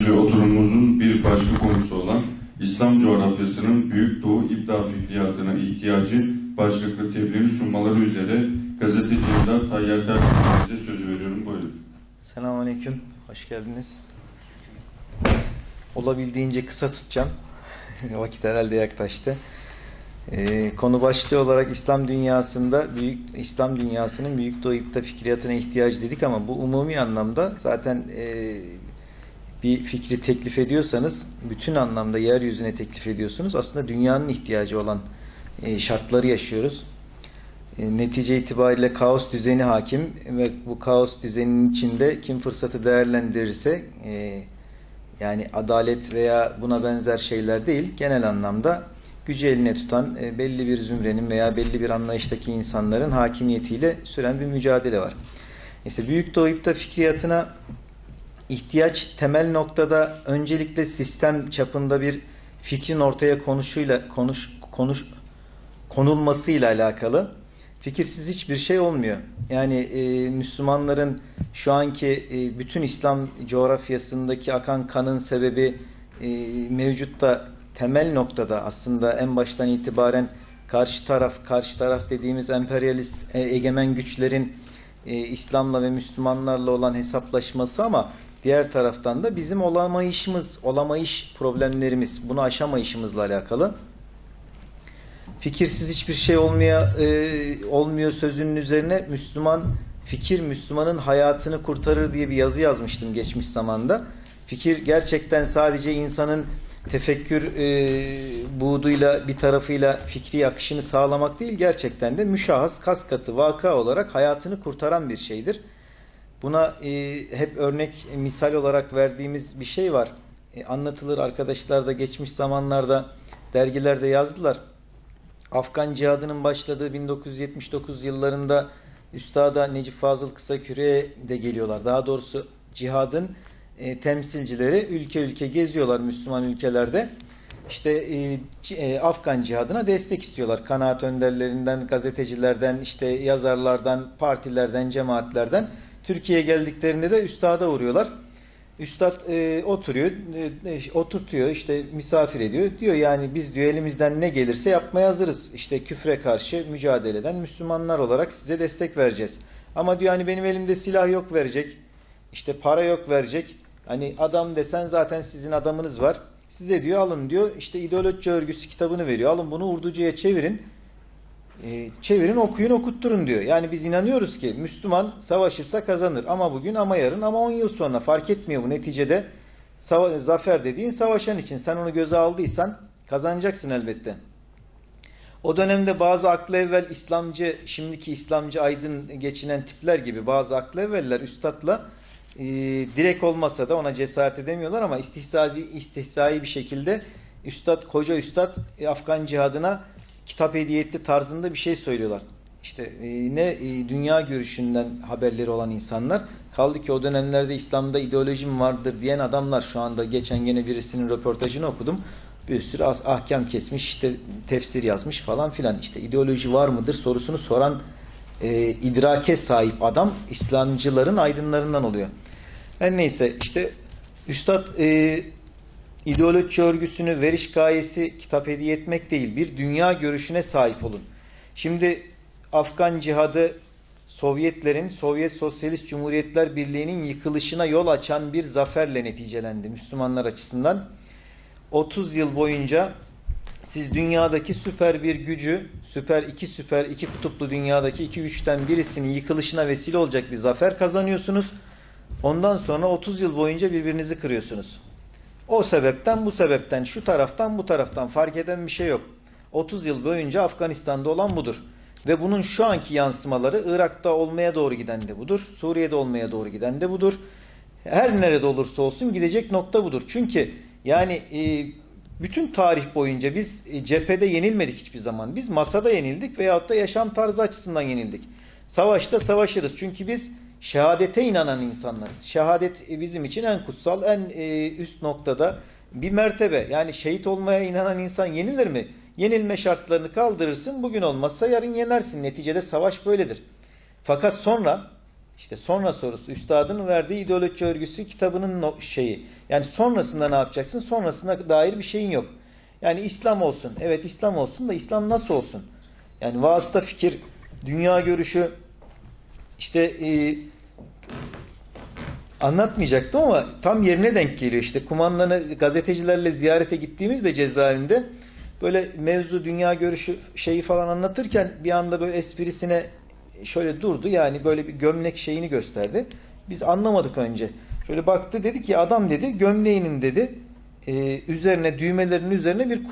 Ve oturumumuzun bir başka konusu olan İslam coğrafyasının Büyük Doğu İbda fikriyatına ihtiyacı başlıklı tebliğini sunmaları üzere gazeteci yazar Tayyar Tertemiz sözü veriyorum. Buyurun. Selamünaleyküm. Hoş geldiniz. Olabildiğince kısa tutacağım. Vakit herhalde yaklaştı. Konu başlığı olarak İslam dünyasının Büyük Doğu İbda fikriyatına ihtiyacı dedik ama bu umumi anlamda zaten bir fikri teklif ediyorsanız bütün anlamda yeryüzüne teklif ediyorsunuz. Aslında dünyanın ihtiyacı olan şartları yaşıyoruz. Netice itibariyle kaos düzeni hakim ve bu kaos düzeninin içinde kim fırsatı değerlendirirse yani adalet veya buna benzer şeyler değil, genel anlamda gücü eline tutan belli bir zümrenin veya belli bir anlayıştaki insanların hakimiyetiyle süren bir mücadele var. İşte Büyük Doğu İbda fikriyatına ihtiyaç temel noktada öncelikle sistem çapında bir fikrin ortaya konulmasıyla alakalı. Fikirsiz hiçbir şey olmuyor. Yani Müslümanların şu anki bütün İslam coğrafyasındaki akan kanın sebebi mevcutta temel noktada aslında en baştan itibaren karşı taraf dediğimiz emperyalist egemen güçlerin İslam'la ve Müslümanlarla olan hesaplaşması ama diğer taraftan da bizim olamayış problemlerimiz, bunu aşamayışımızla alakalı. Fikirsiz hiçbir şey olmuyor sözünün üzerine fikir Müslümanın hayatını kurtarır diye bir yazı yazmıştım geçmiş zamanda. Fikir gerçekten sadece insanın tefekkür buğduyla bir tarafıyla fikri akışını sağlamak değil, gerçekten de müşahhas, kaskatı, vaka olarak hayatını kurtaran bir şeydir. Buna hep örnek, misal olarak verdiğimiz bir şey var. Anlatılır, arkadaşlar da geçmiş zamanlarda dergilerde yazdılar. Afgan cihadının başladığı 1979 yıllarında Üstada Necip Fazıl Kısaküre'ye de geliyorlar. Daha doğrusu cihadın temsilcileri ülke ülke geziyorlar Müslüman ülkelerde. İşte Afgan cihadına destek istiyorlar. Kanaat önderlerinden, gazetecilerden, işte yazarlardan, partilerden, cemaatlerden. Türkiye'ye geldiklerinde de üstada uğruyorlar. Üstad oturtuyor, işte misafir ediyor. Diyor yani biz diyor elimizden ne gelirse yapmaya hazırız. İşte küfre karşı mücadele eden Müslümanlar olarak size destek vereceğiz. Ama diyor hani benim elimde silah yok verecek. İşte para yok verecek. Hani adam desen zaten sizin adamınız var. Size diyor alın diyor işte ideoloji örgüsü kitabını veriyor. Alın bunu Urducu'ya çevirin. Çevirin, okuyun, okutturun diyor. Yani biz inanıyoruz ki Müslüman savaşırsa kazanır. Ama bugün, ama yarın, ama 10 yıl sonra fark etmiyor bu. Neticede zafer dediğin savaşan için. Sen onu göze aldıysan kazanacaksın elbette. O dönemde bazı aklı evvel İslamcı, şimdiki İslamcı aydın geçinen tipler gibi bazı aklı evveller üstadla direkt olmasa da ona cesaret edemiyorlar ama istihzai bir şekilde koca üstad Afgan cihadına kitap hediye etti tarzında bir şey söylüyorlar. İşte dünya görüşünden haberleri olan insanlar, kaldı ki o dönemlerde İslam'da ideolojim vardır diyen adamlar, şu anda geçen gene birisinin röportajını okudum. Bir sürü ahkam kesmiş, işte tefsir yazmış falan filan. İşte ideoloji var mıdır sorusunu soran idrake sahip adam İslamcıların aydınlarından oluyor. Her neyse işte üstad ideoloji örgüsünü veriş gayesi kitap hediye etmek değil, bir dünya görüşüne sahip olun. Şimdi Afgan cihadı Sovyet Sosyalist Cumhuriyetler Birliği'nin yıkılışına yol açan bir zaferle neticelendi Müslümanlar açısından. 30 yıl boyunca siz dünyadaki süper bir gücü, iki kutuplu dünyadaki iki güçten birisinin yıkılışına vesile olacak bir zafer kazanıyorsunuz. Ondan sonra 30 yıl boyunca birbirinizi kırıyorsunuz. O sebepten, bu sebepten, şu taraftan, bu taraftan fark eden bir şey yok. 30 yıl boyunca Afganistan'da olan budur. Ve bunun şu anki yansımaları Irak'ta olmaya doğru giden de budur. Suriye'de olmaya doğru giden de budur. Her nerede olursa olsun gidecek nokta budur. Çünkü yani bütün tarih boyunca biz cephede yenilmedik hiçbir zaman. Biz masada yenildik veyahut da yaşam tarzı açısından yenildik. Savaşta savaşırız. Çünkü biz şehadete inanan insanlarız. Şehadet bizim için en kutsal, en üst noktada bir mertebe. Yani şehit olmaya inanan insan yenilir mi? Yenilme şartlarını kaldırırsın. Bugün olmazsa yarın yenersin. Neticede savaş böyledir. Fakat sonra İşte sonra sorusu üstadın verdiği ideoloji örgüsü kitabının şeyi. Yani sonrasında ne yapacaksın? Sonrasına dair bir şeyin yok. Yani İslam olsun. Evet İslam olsun da İslam nasıl olsun? Yani vasıta fikir, dünya görüşü işte anlatmayacaktım ama tam yerine denk geliyor. İşte kumandanı gazetecilerle ziyarete gittiğimizde cezaevinde böyle mevzu dünya görüşü şeyi falan anlatırken bir anda böyle esprisine şöyle durdu. Yani böyle bir gömlek şeyini gösterdi. Biz anlamadık önce. Şöyle baktı, dedi ki adam dedi gömleğinin dedi üzerine, düğmelerinin üzerine bir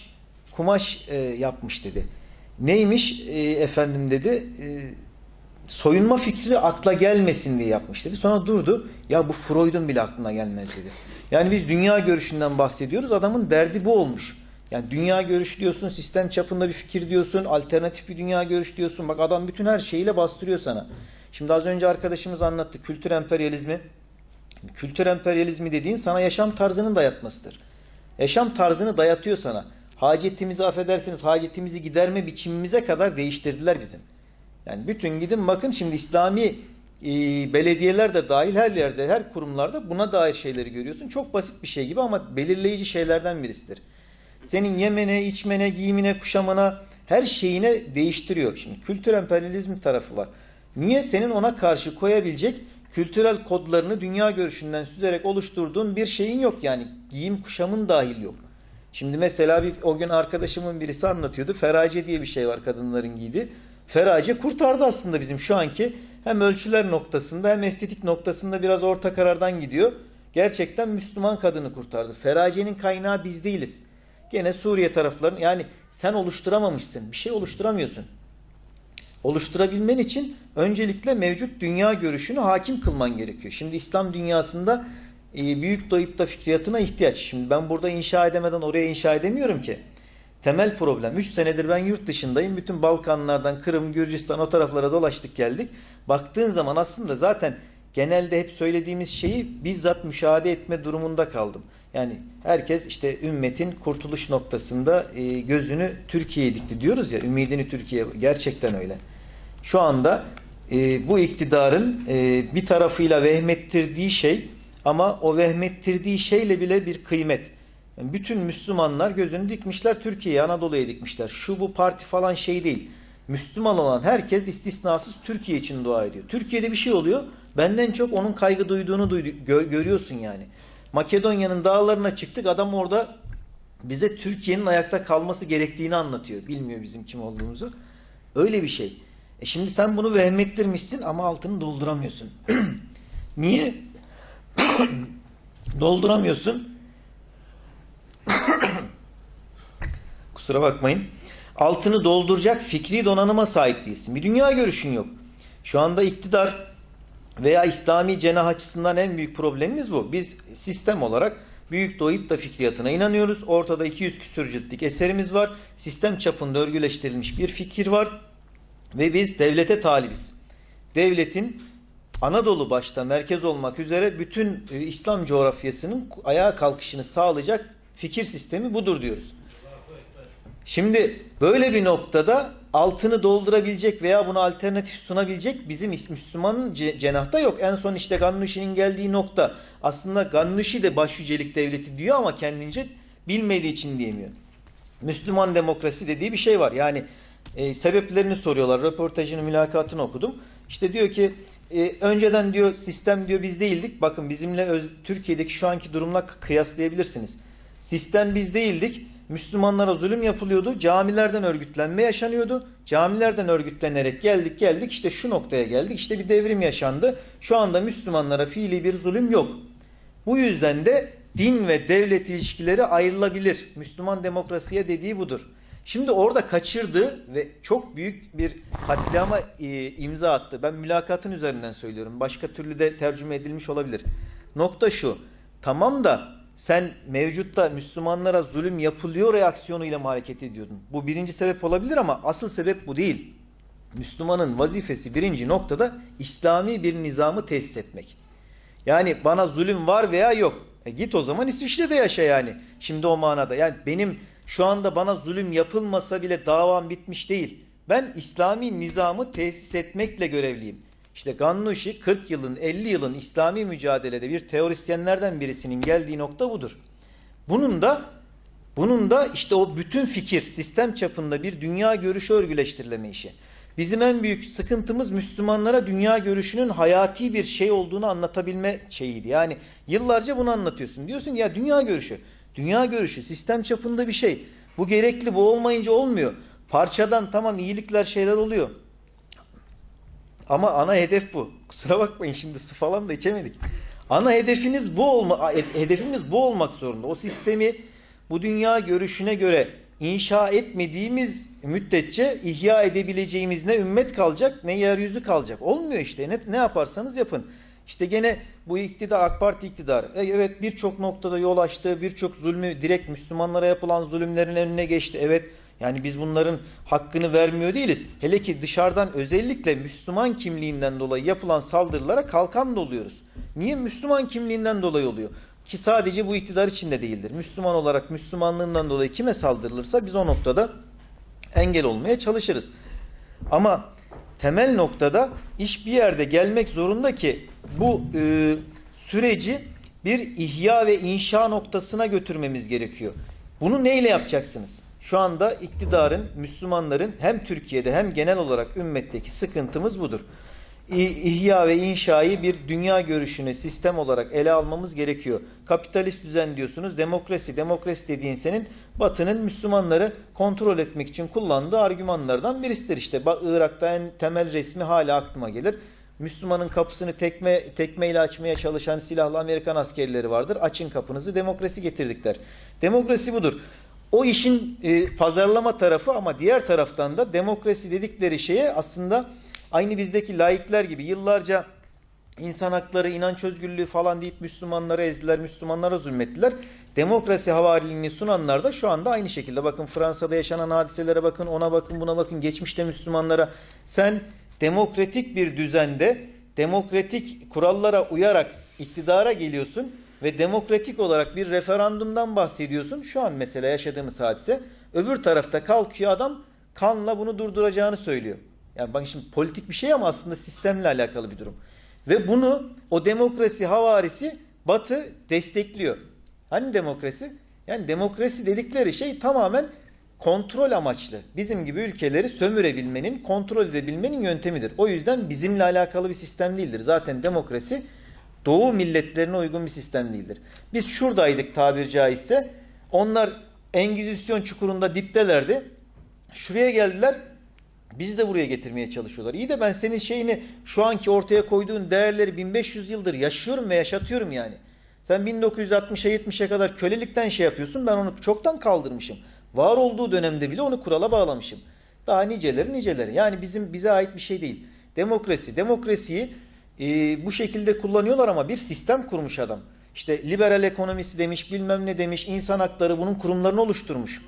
kumaş yapmış dedi. Neymiş efendim dedi. Soyunma fikri akla gelmesin diye yapmış dedi. Sonra durdu. Ya bu Freud'un bile aklına gelmez dedi. Yani biz dünya görüşünden bahsediyoruz. Adamın derdi bu olmuş. Yani dünya görüşü diyorsun, sistem çapında bir fikir diyorsun, alternatif bir dünya görüşü diyorsun. Bak adam bütün her şeyiyle bastırıyor sana. Şimdi az önce arkadaşımız anlattı. Kültür emperyalizmi. Kültür emperyalizmi dediğin sana yaşam tarzının dayatmasıdır. Yaşam tarzını dayatıyor sana. Hacetimizi, affedersiniz, hacetimizi giderme biçimimize kadar değiştirdiler bizim. Yani bütün gidin bakın şimdi İslami belediyeler de dahil her yerde, her kurumlarda buna dair şeyleri görüyorsun. Çok basit bir şey gibi ama belirleyici şeylerden birisidir. Senin yemene, içmene, giyimine, kuşamana, her şeyine değiştiriyor. Şimdi kültür emperyalizmi tarafı var. Niye? Senin ona karşı koyabilecek kültürel kodlarını dünya görüşünden süzerek oluşturduğun bir şeyin yok. Yani giyim kuşamın dahil yok. Şimdi mesela o gün arkadaşımın birisi anlatıyordu. Ferace diye bir şey var kadınların giydiği. Ferace kurtardı aslında bizim şu anki hem ölçüler noktasında hem estetik noktasında biraz orta karardan gidiyor. Gerçekten Müslüman kadını kurtardı. Feracenin kaynağı biz değiliz. Gene Suriye taraflarının, yani sen oluşturamamışsın. Bir şey oluşturamıyorsun. Oluşturabilmen için öncelikle mevcut dünya görüşünü hakim kılman gerekiyor. Şimdi İslam dünyasında büyük doyutta fikriyatına ihtiyaç. Şimdi ben burada inşa edemeden oraya inşa edemiyorum ki. Temel problem. 3 senedir ben yurt dışındayım. Bütün Balkanlardan, Kırım, Gürcistan o taraflara dolaştık geldik. Baktığın zaman aslında zaten genelde hep söylediğimiz şeyi bizzat müşahede etme durumunda kaldım. Yani herkes işte ümmetin kurtuluş noktasında gözünü Türkiye'ye dikti diyoruz ya. Ümidini Türkiye, gerçekten öyle. Şu anda bu iktidarın bir tarafıyla vehmettirdiği şey ama o vehmettirdiği şeyle bile bir kıymet. Yani bütün Müslümanlar gözünü dikmişler Türkiye'ye, Anadolu'ya dikmişler. Şu bu parti falan şey değil. Müslüman olan herkes istisnasız Türkiye için dua ediyor. Türkiye'de bir şey oluyor. Benden çok onun kaygı duyduğunu görüyorsun yani. Makedonya'nın dağlarına çıktık. Adam orada bize Türkiye'nin ayakta kalması gerektiğini anlatıyor. Bilmiyor bizim kim olduğumuzu. Öyle bir şey. Şimdi sen bunu vehmettirmişsin ama altını dolduramıyorsun. Niye? Dolduramıyorsun. Kusura bakmayın. Altını dolduracak fikri donanıma sahip değilsin. Bir dünya görüşün yok. Şu anda iktidar veya İslami cenah açısından en büyük problemimiz bu. Biz sistem olarak büyük doyut da fikriyatına inanıyoruz. Ortada 200 küsur ciltlik eserimiz var. Sistem çapında örgüleştirilmiş bir fikir var. Ve biz devlete talibiz. Devletin Anadolu başta merkez olmak üzere bütün İslam coğrafyasının ayağa kalkışını sağlayacak fikir sistemi budur diyoruz. Şimdi böyle bir noktada altını doldurabilecek veya buna alternatif sunabilecek bizim Müslümanın cenahta yok. En son işte Gannuşi'nin geldiği nokta. Aslında Gannushi de başyücelik devleti diyor ama kendince bilmediği için diyemiyor. Müslüman demokrasi dediği bir şey var. Yani sebeplerini soruyorlar. Röportajını, mülakatını okudum. İşte diyor ki önceden diyor sistem diyor biz değildik. Bakın bizimle Türkiye'deki şu anki durumla kıyaslayabilirsiniz. Sistem biz değildik. Müslümanlara zulüm yapılıyordu. Camilerden örgütlenme yaşanıyordu. Camilerden örgütlenerek geldik işte şu noktaya geldik. İşte bir devrim yaşandı. Şu anda Müslümanlara fiili bir zulüm yok. Bu yüzden de din ve devlet ilişkileri ayrılabilir. Müslüman demokrasiye dediği budur. Şimdi orada kaçırdı ve çok büyük bir katliama imza attı. Ben mülakatın üzerinden söylüyorum. Başka türlü de tercüme edilmiş olabilir. Nokta şu. Tamam da sen mevcutta Müslümanlara zulüm yapılıyor reaksiyonuyla mı hareket ediyordun? Bu birinci sebep olabilir ama asıl sebep bu değil. Müslümanın vazifesi birinci noktada İslami bir nizamı tesis etmek. Yani bana zulüm var veya yok. Git o zaman İsviçre'de yaşa yani. Şimdi o manada. Yani benim şu anda bana zulüm yapılmasa bile davam bitmiş değil. Ben İslami nizamı tesis etmekle görevliyim. İşte Gannuşi 40 yılın 50 yılın İslami mücadelede bir teorisyenlerden birisinin geldiği nokta budur. Bunun da işte o bütün fikir sistem çapında bir dünya görüşü örgüleştirilme işi. Bizim en büyük sıkıntımız Müslümanlara dünya görüşünün hayati bir şey olduğunu anlatabilme şeyiydi. Yani yıllarca bunu anlatıyorsun. Diyorsun ya dünya görüşü sistem çapında bir şey. Bu gerekli, bu olmayınca olmuyor. Parçadan tamam iyilikler şeyler oluyor. Ama ana hedef bu. Kusura bakmayın şimdi su falan da içemedik. Ana hedefiniz hedefimiz bu olmak zorunda. O sistemi bu dünya görüşüne göre inşa etmediğimiz müddetçe ihya edebileceğimiz ne ümmet kalacak ne yeryüzü kalacak. Olmuyor işte. Ne yaparsanız yapın. İşte gene bu iktidar, AK Parti iktidarı. Evet birçok noktada yol açtı. Birçok zulmü direkt Müslümanlara yapılan zulümlerin önüne geçti. Evet yani biz bunların hakkını vermiyor değiliz. Hele ki dışarıdan özellikle Müslüman kimliğinden dolayı yapılan saldırılara kalkan da oluyoruz. Niye? Müslüman kimliğinden dolayı oluyor. Ki sadece bu iktidar içinde değildir. Müslüman olarak Müslümanlığından dolayı kime saldırılırsa biz o noktada engel olmaya çalışırız. Ama temel noktada iş bir yerde gelmek zorunda ki bu süreci bir ihya ve inşa noktasına götürmemiz gerekiyor. Bunu neyle yapacaksınız? Şu anda iktidarın, Müslümanların hem Türkiye'de hem genel olarak ümmetteki sıkıntımız budur. İhya ve inşayı bir dünya görüşünü sistem olarak ele almamız gerekiyor. Kapitalist düzen diyorsunuz, demokrasi dediğin senin Batı'nın Müslümanları kontrol etmek için kullandığı argümanlardan birisidir. İşte Irak'ta en temel resmi hala aklıma gelir. Müslümanın kapısını tekmeyle açmaya çalışan silahlı Amerikan askerleri vardır. Açın kapınızı, demokrasi getirdikler. Demokrasi budur. O işin pazarlama tarafı ama diğer taraftan da demokrasi dedikleri şeye aslında aynı bizdeki laikler gibi yıllarca insan hakları, inanç özgürlüğü falan deyip Müslümanları ezdiler, Müslümanlara zulmettiler. Demokrasi havariliğini sunanlar da şu anda aynı şekilde. Bakın Fransa'da yaşanan hadiselere bakın, ona bakın, buna bakın. Geçmişte Müslümanlara sen demokratik bir düzende, demokratik kurallara uyarak iktidara geliyorsun ve demokratik olarak bir referandumdan bahsediyorsun. Şu an mesela yaşadığımız hadise. Öbür tarafta kalkıyor adam kanla bunu durduracağını söylüyor. Yani bak şimdi politik bir şey ama aslında sistemle alakalı bir durum. Ve bunu o demokrasi havarisi Batı destekliyor. Hani demokrasi? Yani demokrasi dedikleri şey tamamen kontrol amaçlı. Bizim gibi ülkeleri sömürebilmenin, kontrol edebilmenin yöntemidir. O yüzden bizimle alakalı bir sistem değildir. Zaten demokrasi Doğu milletlerine uygun bir sistem değildir. Biz şuradaydık tabiri caizse. Onlar Engizisyon çukurunda diptelerdi. Şuraya geldiler. Bizi de buraya getirmeye çalışıyorlar. İyi de ben senin şeyini şu anki ortaya koyduğun değerleri 1500 yıldır yaşıyorum ve yaşatıyorum yani. Sen 1960'a 70'e kadar kölelikten şey yapıyorsun. Ben onu çoktan kaldırmışım. Var olduğu dönemde bile onu kurala bağlamışım. Daha niceleri. Yani bize ait bir şey değil. Demokrasiyi bu şekilde kullanıyorlar ama bir sistem kurmuş adam. İşte liberal ekonomisi demiş, bilmem ne demiş, insan hakları bunun kurumlarını oluşturmuş.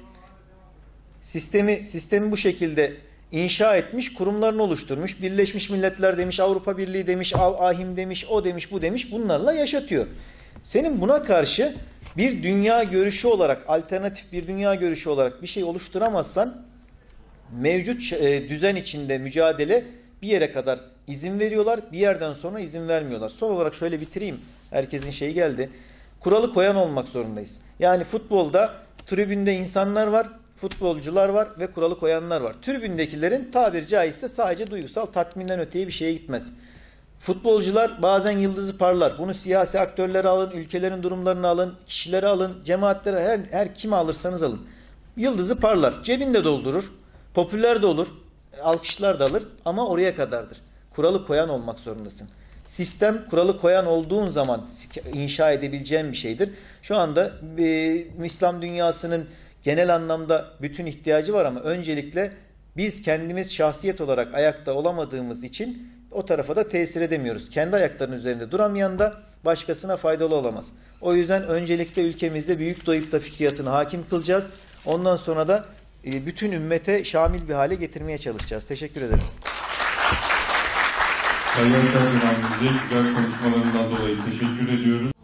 Sistemi bu şekilde inşa etmiş, kurumlarını oluşturmuş. Birleşmiş Milletler demiş, Avrupa Birliği demiş, Ahim demiş, o demiş, bu demiş. Bunlarla yaşatıyor. Senin buna karşı bir dünya görüşü olarak, alternatif bir dünya görüşü olarak bir şey oluşturamazsan mevcut düzen içinde mücadele bir yere kadar izin veriyorlar, bir yerden sonra izin vermiyorlar. Son olarak şöyle bitireyim. Herkesin şeyi geldi. Kuralı koyan olmak zorundayız. Yani futbolda tribünde insanlar var, futbolcular var ve kuralı koyanlar var. Tribündekilerin tabiri caizse sadece duygusal tatminden öteye bir şeye gitmez. Futbolcular bazen yıldızı parlar. Bunu siyasi aktörleri alın, ülkelerin durumlarını alın, kişileri alın, cemaatleri her kimi alırsanız alın. Yıldızı parlar. Cebinde doldurur. Popüler de olur. Alkışlar da alır ama oraya kadardır. Kuralı koyan olmak zorundasın. Sistem kuralı koyan olduğun zaman inşa edebileceğin bir şeydir. Şu anda İslam dünyasının genel anlamda bütün ihtiyacı var ama öncelikle biz kendimiz şahsiyet olarak ayakta olamadığımız için o tarafa da tesir edemiyoruz. Kendi ayaklarının üzerinde duramayan da başkasına faydalı olamaz. O yüzden öncelikle ülkemizde büyük doyup da fikriyatını hakim kılacağız. Ondan sonra da bütün ümmete şamil bir hale getirmeye çalışacağız. Teşekkür ederim. Sayın Erdoğan, güzel konuşmalarından dolayı teşekkür ediyoruz.